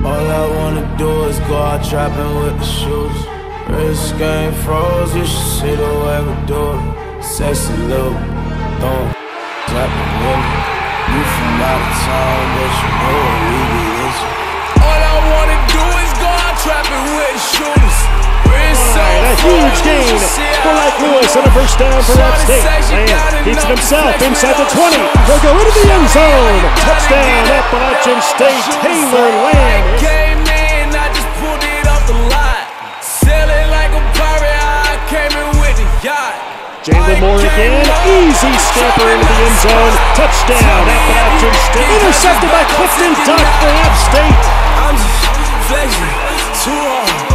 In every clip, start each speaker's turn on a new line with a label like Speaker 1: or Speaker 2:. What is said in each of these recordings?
Speaker 1: All I wanna do is go out trapping with the shooters. Wrist game froze, you should see the way we do it. Sexy little, don't clapping with me. You from out of town, but you know what we be into. All I wanna do is go out trapping with the shooters.
Speaker 2: A huge gain for Mike Lewis and a first down for App State. Lamb keeps it himself inside the 20. He'll go into the end zone. Touchdown, Appalachian State. Taylor Lamb.
Speaker 1: Came in, I just pulled it off the lot. Sailing like a pirate, I came in with the yacht.
Speaker 2: Jalen Moore again. Easy scamper into the end zone. Touchdown, Appalachian State. Intercepted by Clifton Duck for App State.
Speaker 1: I'm just flexing too hard.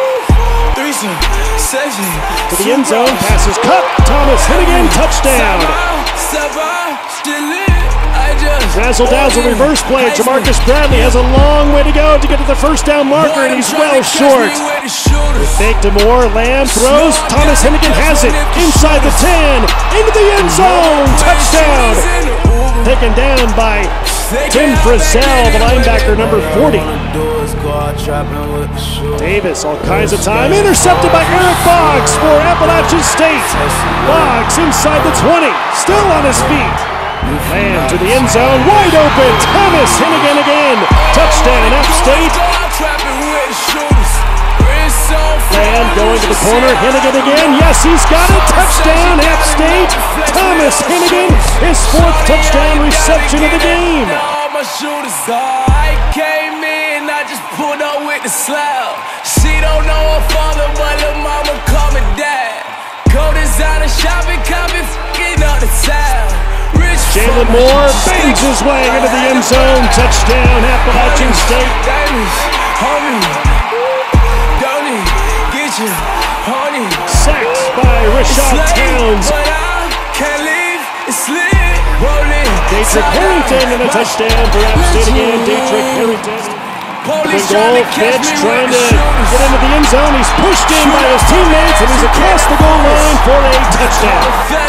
Speaker 2: To the end zone, passes cut. Thomas Hennigan, touchdown. Razzle dazzle reverse play. Jamarcus Bradley has a long way to go to get to the first down marker, and he's well short. Fake to Moore, Lamb throws. Thomas Hennigan has it inside the 10, into the end zone. Touchdown. Taken down by Tim Frizzell, the linebacker, number 40. Davis, all kinds of time, intercepted by Eric Boggs for Appalachian State. Boggs inside the 20, still on his feet. Lamb to the end zone, wide open. Thomas Hennigan again. Touchdown, App State. Lamb going to the corner, Hennigan again. Yes, he's got it. Touchdown, App State. Thomas Hennigan, his fourth touchdown reception of the game.
Speaker 1: I came in, I just pulled up with the slab. She don't know her father, but her mama call me dad. Go designer shopping, copy, f***ing up the tab.
Speaker 2: Jalen Moore bangs his way into the end zone. Touchdown, Appalachian State. Sacked by Rashad Towns. Dietrich Harrington and a touchdown for App State again. Dietrich Harrington. Big goal, Fitch trying to get into the end zone. He's pushed in by his teammates, and he's across the goal line for a touchdown.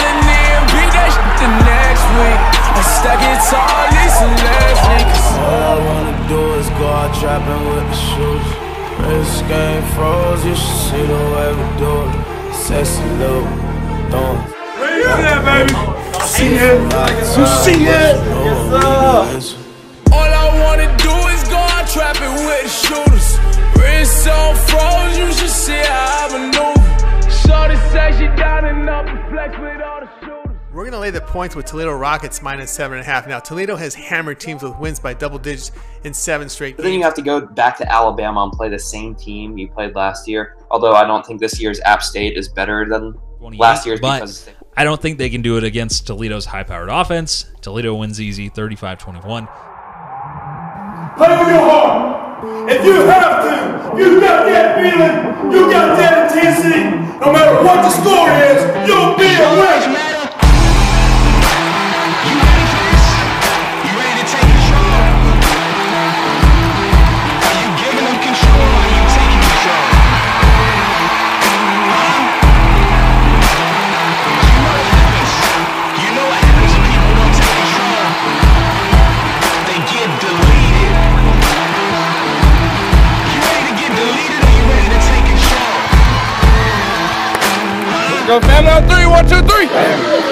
Speaker 1: All I wanna do is go out trapping with the shooters. Wrist game froze, you should see the way we do it. Sexy little, don't.
Speaker 3: Where you at, baby?
Speaker 4: See it? You see it? Yes, sir.
Speaker 1: All I wanna do is go out trapping with the shooters. Wrist on froze, you should see how I maneuver. Shorty says she down and up and flex with all the shooters.
Speaker 3: We're going to lay the points with Toledo Rockets minus 7.5. Now, Toledo has hammered teams with wins by double digits in 7 straight games.
Speaker 4: But then you have to go back to Alabama and play the same team you played last year. Although I don't think this year's App State is better than last year's.
Speaker 5: But I don't think they can do it against Toledo's high-powered offense. Toledo wins easy, 35-21.
Speaker 6: Play with your heart. If you have to, you got that feeling, you got that intensity. No matter what the score is, you'll be a winner.
Speaker 7: Go family on 3, 1, 2, 3.